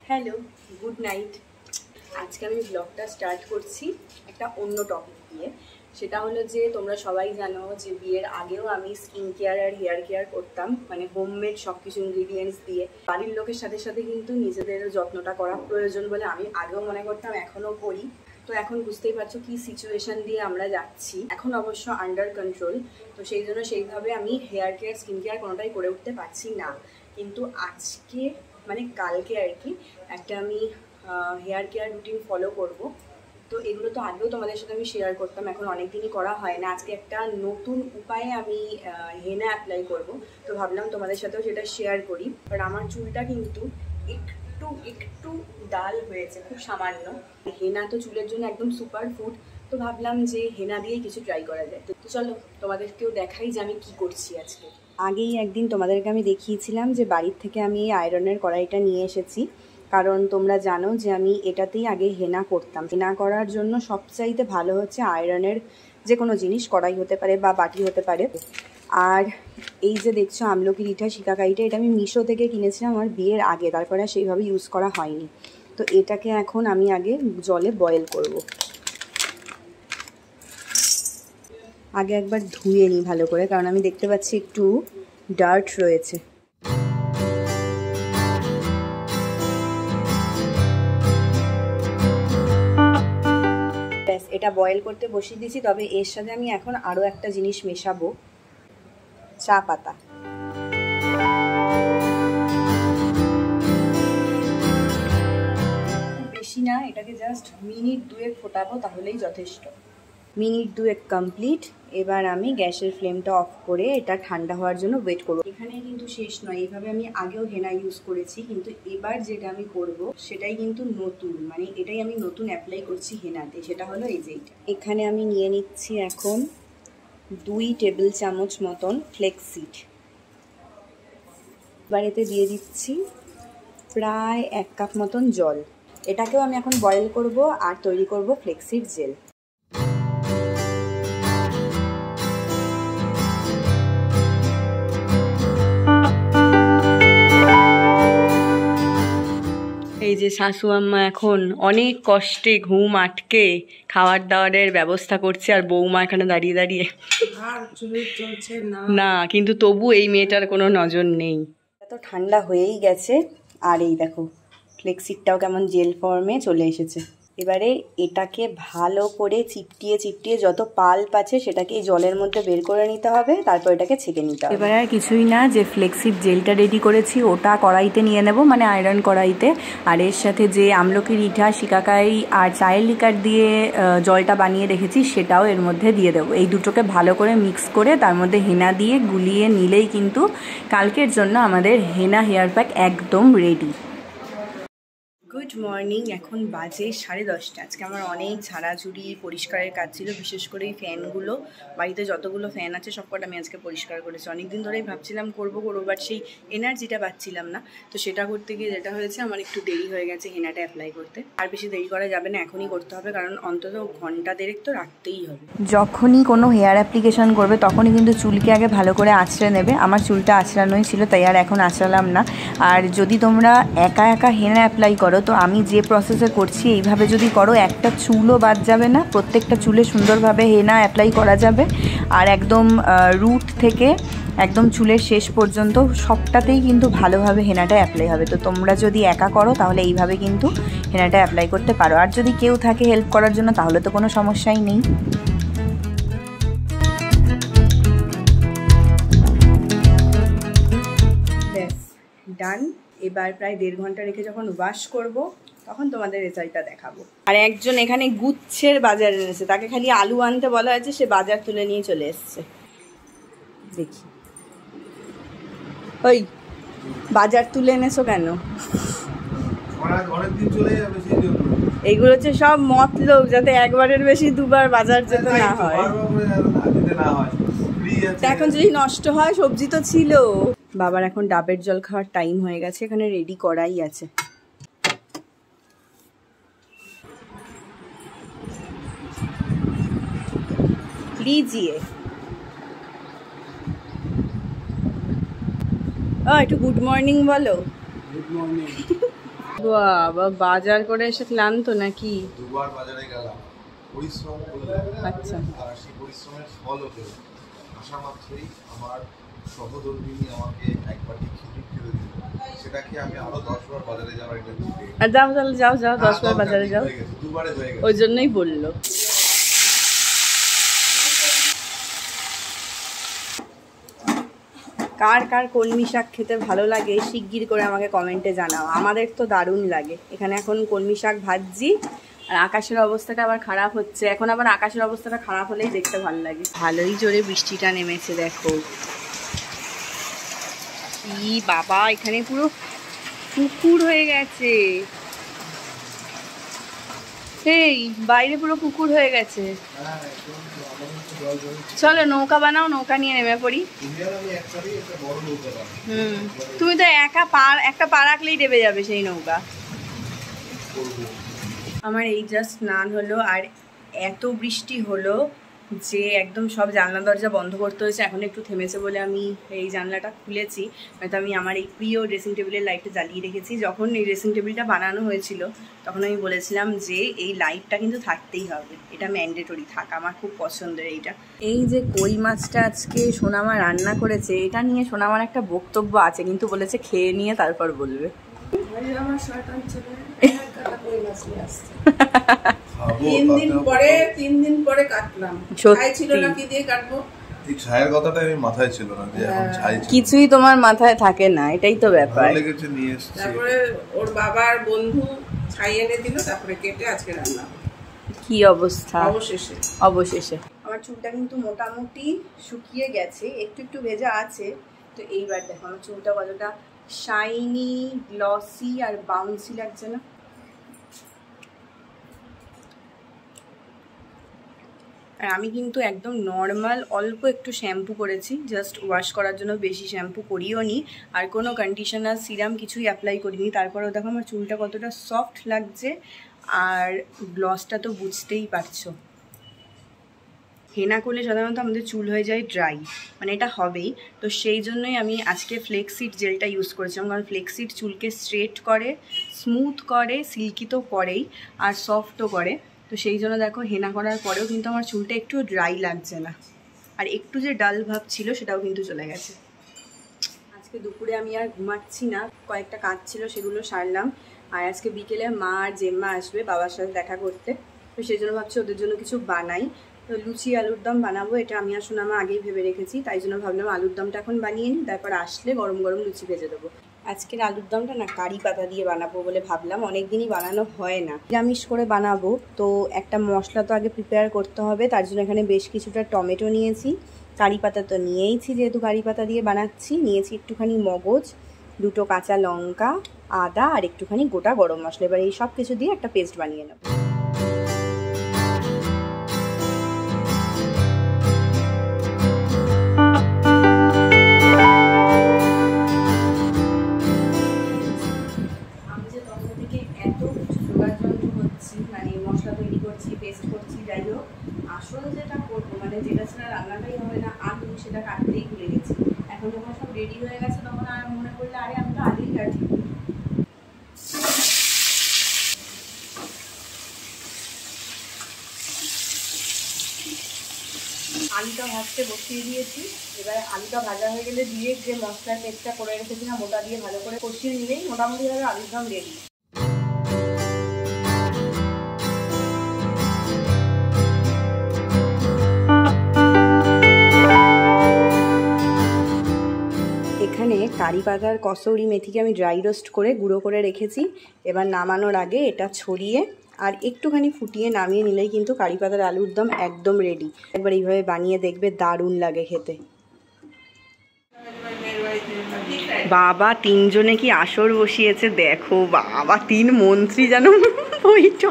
Hello, good night. আজকে আমি ব্লগটা স্টার্ট করছি একটা অন্য টপিক দিয়ে। সেটা হলো যে তোমরা সবাই জানো যে বিয়ের আগেও আমি স্কিন কেয়ার আর হেয়ার কেয়ার করতাম, মানে হোমমেড সব কিছু ইনগ্রিডিয়েন্টস দিয়ে। বাড়ির লোকের সাথে সাথে কিন্তু নিজেদের যত্নটা করা প্রয়োজন বলে আমি আগেও মনে করতাম, এখনও করি। তো এখন বুঝতেই পারছো কি সিচুয়েশন দিয়ে আমরা যাচ্ছি। এখন অবশ্য আন্ডার কন্ট্রোল, তো সেই জন্য সেইভাবে আমি হেয়ার কেয়ার স্কিন কেয়ার কোনোটাই করে উঠতে পারছি না। কিন্তু আজকে মানে কালকে আর কি একটা আমি হেয়ার কেয়ার রুটিন ফলো করব। তো এগুলো তো আগেও তোমাদের সাথে আমি শেয়ার করতাম, এখন অনেক দিনই করা হয় না। আজকে একটা নতুন উপায়ে আমি হেনা অ্যাপ্লাই করব, তো ভাবলাম তোমাদের সাথেও সেটা শেয়ার করি। বাট আমার চুলটা কিন্তু একটু ডাল হয়েছে, খুব সামান্য। হেনা তো চুলের জন্য একদম সুপার ফুড, তো ভাবলাম যে হেনা দিয়েই কিছু ট্রাই করা যায়। তো চলো তোমাদেরকেও দেখাই যে আমি কি করছি আজকে। আগেই একদিন তোমাদেরকে আমি দেখিয়েছিলাম যে বাড়ির থেকে আমি এই আয়রনের কড়াইটা নিয়ে এসেছি, কারণ তোমরা জানো যে আমি এটাতেই আগে হেনা করতাম। হেনা করার জন্য সবচাইতে ভালো হচ্ছে আয়রনের যে কোনো জিনিস, কড়াই হতে পারে বা বাটি হতে পারে। আর এই যে দেখছো আমলকি রিঠা শিকাকাইটা, এটা আমি মিশো থেকে কিনেছিলাম আমার বিয়ের আগে, তারপরে সেইভাবে ইউজ করা হয়নি। তো এটাকে এখন আমি আগে জলে বয়েল করব। আগে একবার ধুয়ে নিই ভালো করে, কারণ আমি দেখতে পাচ্ছি একটু ডার্ট রয়েছে। ব্যাস, এটা বয়েল করতে বসিয়ে দিয়েছি। তবে এর সাথে আমি এখন আরও একটা জিনিস মেশাবো, চা পাতা। বেশি না, এটাকে জাস্ট মিনিট 2 ফোটাবো, তাহলেই যথেষ্ট। Minute 2 complete. এবার আমি গ্যাসের ফ্লেমটা অফ করে এটা ঠান্ডা হওয়ার জন্য ওয়েট করবো। এখানে কিন্তু শেষ নয়, এইভাবে আমি আগেও হেনা ইউজ করেছি, কিন্তু এবার যেটা আমি করব সেটাই কিন্তু নতুন, মানে এটাই আমি নতুন অ্যাপ্লাই করছি হেনাতে। সেটা হলো এই যে এইটা। এখানে আমি নিয়ে নিচ্ছি এখন 2 টেবিল চামচ মতন ফ্লেক্সিড। এবার এতে দিয়ে দিচ্ছি প্রায় 1 কাপ মতন জল। এটাকেও আমি এখন বয়েল করব আর তৈরি করব ফ্লেক্সিড জেল। এই যে শাশু আম্মা এখন অনেক কষ্টে ঘুম আটকে খাবার দাবারের ব্যবস্থা করছে, আর বৌমা এখানে দাঁড়িয়ে দাঁড়িয়ে না, কিন্তু তবু এই মেয়েটার কোনো নজর নেই। এত ঠান্ডা হয়েই গেছে, আর এই দেখো ফ্লেক্সিডটাও কেমন জেল ফর্মে চলে এসেছে। এবারে এটাকে ভালো করে চিপটিয়ে যত পাল্প আছে সেটাকে এই জলের মধ্যে বের করে নিতে হবে, তারপর এটাকে ছেঁকে নিতে হবে। এবার আর কিছুই না, যে ফ্লেক্সিড জেলটা রেডি করেছি ওটা কড়াইতে নিয়ে নেব, মানে আয়রন কড়াইতে। আর এর সাথে যে আমলকি রিঠা শিকাকাই আর চায়ের লিকার দিয়ে জলটা বানিয়ে রেখেছি সেটাও এর মধ্যে দিয়ে দেবো। এই দুটোকে ভালো করে মিক্স করে তার মধ্যে হেনা দিয়ে গুলিয়ে নিলেই কিন্তু কালকের জন্য আমাদের হেনা হেয়ার প্যাক একদম রেডি। গুড মর্নিং, এখন বাজে 10:30। আজকে আমার অনেক ঝাড়াঝুড়ি পরিষ্কারের কাজ ছিল, বিশেষ করে এই ফ্যানগুলো। বাড়িতে যতগুলো ফ্যান আছে সবকটা আমি আজকে পরিষ্কার করেছি। অনেকদিন ধরেই ভাবছিলাম করবো, বাট সেই এনার্জিটা পাচ্ছিলাম না। তো সেটা করতে গিয়ে যেটা হয়েছে, আমার একটু দেরি হয়ে গেছে হেনাটা অ্যাপ্লাই করতে। আর বেশি দেরি করা যাবে না, এখনই করতে হবে, কারণ অন্তত ঘন্টা দেড়েক তো রাখতেই হবে। যখনই কোনো হেয়ার অ্যাপ্লিকেশন করবে তখনই কিন্তু চুলকে আগে ভালো করে আঁচড়ে নেবে। আমার চুলটা আঁচড়ানোই ছিল, তাই আর এখন আঁচড়ালাম না। আর যদি তোমরা একা হেনা অ্যাপ্লাই করো, তো আমি যে প্রসেসে করছি এইভাবে যদি করো, একটা চুলও বাদ যাবে না, প্রত্যেকটা চুলে সুন্দরভাবে হেনা অ্যাপ্লাই করা যাবে। আর একদম রুট থেকে একদম চুলের শেষ পর্যন্ত সবটাতেই কিন্তু ভালোভাবে হেনাটা অ্যাপ্লাই হবে। তো তোমরা যদি একা করো তাহলে এইভাবে কিন্তু হেনাটা অ্যাপ্লাই করতে পারো। আর যদি কেউ থাকে হেল্প করার জন্য তাহলে তো কোনো সমস্যাই নেই। ব্যাস, ডান। এবার প্রায় 1.5 ঘন্টা রেখে যখন ওয়াশ করব তখন তোমাদের রেজাল্টটা দেখাবো। আর একজন এখানে গুচ্ছের বাজার এনেছে, তাকে খালি আলু আনতে বলা হয়েছে, সে বাজার তুলে নিয়ে চলে এসছে। দেখি, ওই বাজার তুলে এনেছো কেন? এইগুলো হচ্ছে সব মতলব, যাতে একবারের বেশি দুবার বাজার যেতে না হয়। এখন যদি নষ্ট হয়, সবজি তো ছিল। বাবার এখন ডাবের জল খাওয়ার টাইম হয়ে গেছে, এখানে রেডি করাই আছে। लीजिए। একটু গুড মর্নিং বলো। Good morning. বাবা বাজার করে এসে ক্লান্ত নাকি? দুবার বাজারে গেলাম, পরিশ্রম করলাম। আচ্ছা। আর সেই পরিশ্রমের ফল হতে আসা মাত্রই আমার সহধর্মিনী আমাকে একবার খিচুড়ি খেতে দিল। সেটাকে আমি আরো 10 বার বাজারে যাওয়ার একটা আর যাও তাহলে যাও 10 বার বাজারে যাও। দুবারে হয়ে গেছে। ওই জন্যই বললো। কার কার কলমি শাক খেতে ভালো লাগে শিগগির করে আমাকে কমেন্টে জানাও। আমাদের তো দারুণ লাগে। এখানে এখন কলমি শাক ভাজছি। আর আকাশের অবস্থাটা আবার খারাপ হচ্ছে। এখন আবার আকাশের অবস্থাটা খারাপ হলেই দেখতে ভালো লাগে। ভালোই জোরে বৃষ্টিটা নেমেছে দেখো। ই বাবা, এখানে পুরো পুকুর হয়ে গেছে। এই বাইরে পুরো পুকুর হয়ে গেছে। চলো নৌকা বানাও, নৌকা নিয়ে নেমে পড়ি। তুমি তো একটা পা রাখলেই ডেবে যাবে সেই নৌকা। আমার এই জাস্ট স্নান হলো আর এত বৃষ্টি হলো যে একদম সব জানলা দরজা বন্ধ করতে হয়েছে। এখন একটু থেমেছে বলে আমি এই জানলাটা খুলেছি। হয়তো আমি আমার এই প্রিয় ড্রেসিং টেবিলের লাইটটা জ্বালিয়ে রেখেছি। যখন এই ড্রেসিং টেবিলটা বানানো হয়েছিল তখন আমি বলেছিলাম যে এই লাইটটা কিন্তু থাকতেই হবে, এটা ম্যান্ডেটরি থাকা, আমার খুব পছন্দের এইটা। এই যে কই মাছটা আজকে সোনামা রান্না করেছে, এটা নিয়ে সোনামার একটা বক্তব্য আছে, কিন্তু বলেছে খেয়ে নিয়ে তারপর বলবে। তিন দিন পরে কাটলাম। ছিল না, কি দিয়ে কাটবো? ঠিক ছায়ের কথাটা আমি মাথায় ছিল না যে এখন ছাই কিছুই তোমার মাথায় থাকে না, এটাই তো ব্যাপার। ভালো লেগেছে নিয়ে এসেছি। তারপরে ওর বাবার বন্ধু ছাই এনে দিল, তারপরে কেটে আজকে রান্না। কি অবস্থা অবশেষে। আমার চুলটা কিন্তু মোটামুটি শুকিয়ে গেছে, একটু একটু ভেজা আছে। তো এইবার দেখো আমার চুলটা কতটা শাইনি, গ্লসি আর বাউন্সি লাগছে না? আর আমি কিন্তু একদম নর্মাল অল্প একটু শ্যাম্পু করেছি, জাস্ট ওয়াশ করার জন্য, বেশি শ্যাম্পু করিও নি। আর কোনো কন্ডিশনার সিরাম কিছুই অ্যাপ্লাই করিনি। তারপরেও দেখো আমার চুলটা কতটা সফট লাগছে। আর গ্লসটা তো বুঝতেই পারছো। হেনা করলে সাধারণত আমাদের চুল হয়ে যায় ড্রাই, মানে এটা হবেই। তো সেই জন্যই আমি আজকে ফ্লেক্সিড জেলটা ইউজ করেছিলাম, কারণ ফ্লেক্সিড চুলকে স্ট্রেট করে, স্মুথ করে, সিল্কি তো করেই, আর সফটও করে। তো সেই জন্য দেখো হেনা করার পরেও কিন্তু আমার চুলটা একটু ড্রাই লাগছে না। আর একটু যে ডাল ভাব ছিল সেটাও কিন্তু চলে গেছে। আজকে দুপুরে আমি আর ঘুমাচ্ছি না, কয়েকটা কাজ ছিল সেগুলো সারলাম। আর আজকে বিকেলে মা আর জেম্মা আসবে বাবার সাথে দেখা করতে। তো সেই জন্য ভাবছি ওদের জন্য কিছু বানাই। তো লুচি আলুর দম বানাবো, এটা আমি আর সোনামা আগেই ভেবে রেখেছি। তাই জন্য ভাবলাম আলুর দমটা এখন বানিয়ে নিই, তারপর আসলে গরম গরম লুচি ভেজে দেবো। আজকের আলুর দমটা না কারি পাতা দিয়ে বানাবো বলে ভাবলাম, অনেক দিনই বানানো হয় না, নিরামিষ করে বানাবো। তো একটা মশলা তো আগে প্রিপেয়ার করতে হবে, তার জন্য এখানে বেশ কিছুটা টমেটো নিয়েছি। কারি পাতা তো নিয়েইছি, যেহেতু কারি পাতা দিয়ে বানাচ্ছি। নিয়েছি একটুখানি মগজ, 2টো কাঁচা লঙ্কা, আদা আর একটুখানি গোটা গরম মশলা। এবার এই সব কিছু দিয়ে একটা পেস্ট বানিয়ে নেব। আসল যেটা করবো, মানে যেটা ছাড়া রান্নাটাই হবে না, আলু, সেটা কাটতেই ভুলে গেছি। এখন যখন সব রেডি হয়ে গেছে তখন আর মনে করলে আরে আমি তো আলুই কাটি। আলুটা ভাজতে বসিয়ে দিয়েছি। এবার আলুটা ভাজা হয়ে গেলে দিয়ে যে মশলার পেস্টটা করে রেখেছিলাম ওটা দিয়ে ভালো করে কষিয়ে নিলেই মোটামুটিভাবে আলুর দম রেডি। এখানে কারি পাতার কসৌরি মেথিকে আমি ড্রাই রোস্ট করে গুঁড়ো করে রেখেছি। এবার নামানোর আগে এটা ছড়িয়ে আর একটুখানি ফুটিয়ে নামিয়ে নিলেই কিন্তু কারি পাতার আলুর দম একদম রেডি। একবার এইভাবে বানিয়ে দেখবে, দারুণ লাগে খেতে। বাবা 3 জনে কি আসর বসিয়েছে দেখো। বাবা 3 মন্ত্রী যেন বৈঠক।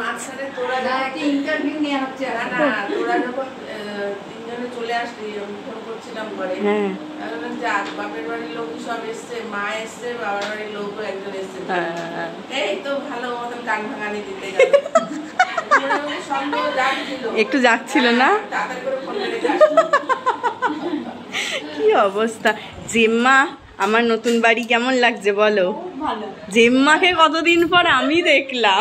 হ্যাঁ, বাপের বাড়ির লোক সব এসছে, মা এসছে, বাবার বাড়ির লোকও একজন এসছে। এই তো ভালো মতন কান ভাঙানি দিতে গেল। একটু যাচ্ছিল না, কি অবস্থা। জেম্মা আমার নতুন বাড়ি কেমন লাগছে বলো? জেম্মাকে কতদিন পর আমি দেখলাম।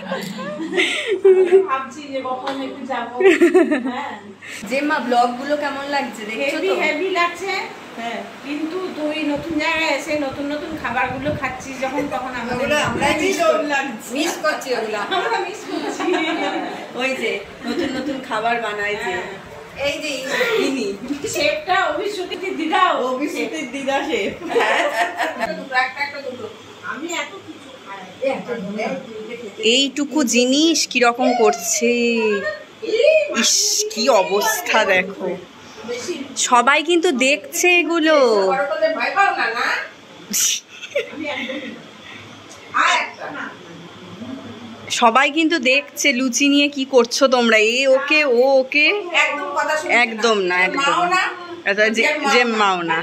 জেম্মা ব্লগ গুলো কেমন লাগছে দেখছো তো? হেভি লাগছে। হ্যাঁ, কিন্তু তুই নতুন জায়গায় এসে নতুন নতুন খাবারগুলো খাচ্ছিস যখন, তখন আমরা মিস করছি ওগুলো। আমরা মিস করছি। ওই যে নতুন নতুন খাবার বানায় যে, এই যে ইনি শেফটা অভিশ্রুতির দিদা, অভিশ্রুতির দিদা শেফ। আমি এত কিছু খাই, এইটুকু জিনিস কিরকম করছে, ইস কি অবস্থা দেখো। সবাই কিন্তু দেখছে এগুলো। সবাই কিন্তু দেখছে লুচি নিয়ে কি করছো তোমরা। এ ওকে ও ওকে, একদম না, একদম জেম্মাও না।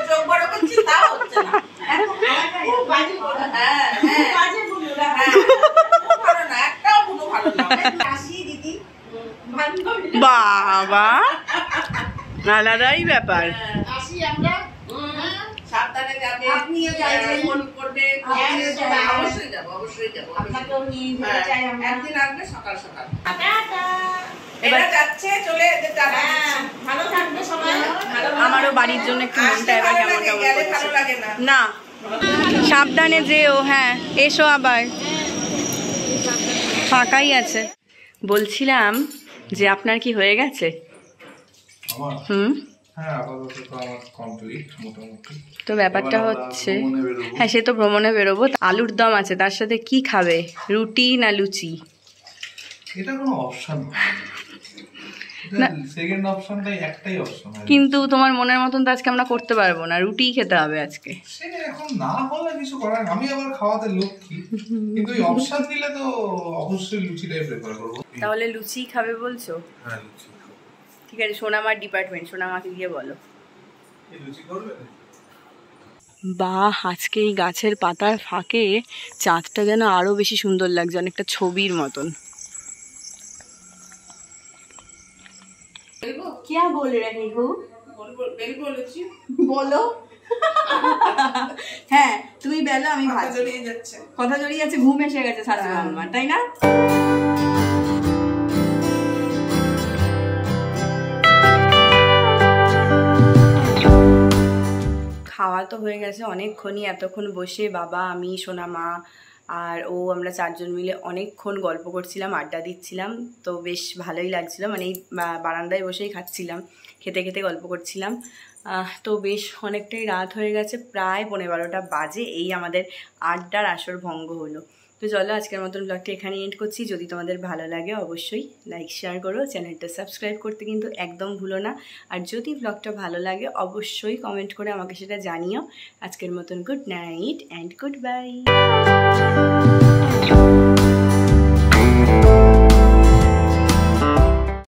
বাবা আলাদাই ব্যাপার। সাবধানে যাবে, ফোন করবে, অবশ্যই যাবো, অবশ্যই যাবো। একদিন আসবে সকাল সকাল। এবার যাচ্ছে, চলে ভালো থাকবে সবাই। আমারও বাড়ির জন্য একটু মনটা এবার কেমন কেমন ভালো লাগে না। না, সাবধানে যেও। হ্যাঁ, এসো আবার, ফাঁকাই আছে। বলছিলাম যে আপনার কি হয়ে গেছে? তো ব্যাপারটা হচ্ছে, হ্যাঁ সে তো ভ্রমণে বেরোবো। আলুর দম আছে, তার সাথে কি খাবে? রুটি না লুচি? এটা কোনো অপশন না, সেকেন্ড অপশনটাই একটাই অপশন। কিন্তু তোমার মনের মতন তো আজকে আমরা করতে পারবো না, রুটিই খেতে হবে আজকে। সেটা এখন না হলে কিছু করার, আমি আবার খাওয়াতে লক্ষ্মী, কিন্তু এই অপশন দিলে তো অবশ্যই লুচিটাই প্রেফার করব। তাহলে লুচি খাবে বলছো? হ্যাঁ লুচি। ঠিক আছে, সোনামার ডিপার্টমেন্ট, সোনামাকে গিয়ে বলো। এই লুচি করবে? বাহ, আজকে এই গাছের পাতার ফাঁকে চাঁদটা যেন আরো বেশি সুন্দর লাগছে, অনেকটা ছবির মতন। क्या बोल रही हो? বলো। হ্যাঁ তুমি বেলো, আমি কথা জড়িয়ে যাচ্ছে, ঘুম এসে গেছে শাশুড়ি আমার, তাই না? খাওয়া তো হয়ে গেছে অনেকক্ষণই। এতক্ষণ বসে বাবা, আমি, সোনা মা আর ও, আমরা চারজন মিলে অনেকক্ষণ গল্প করছিলাম, আড্ডা দিচ্ছিলাম। তো বেশ ভালোই লাগছিল, মানে এই বারান্দায় বসেই খাচ্ছিলাম, খেতে খেতে গল্প করছিলাম। তো বেশ অনেকটাই রাত হয়ে গেছে, প্রায় 11:30 বাজে। এই আমাদের আড্ডার আসর ভঙ্গ হলো। তো চলো আজকের মতন ব্লগটা এখানে এন্ড করছি। যদি তোমাদের ভালো লাগে অবশ্যই লাইক শেয়ার করো, চ্যানেলটা সাবস্ক্রাইব করতে কিন্তু একদম ভুলো না। আর যদি ব্লগটা ভালো লাগে অবশ্যই কমেন্ট করে আমাকে সেটা জানিও। আজকের মতন good night and good bye.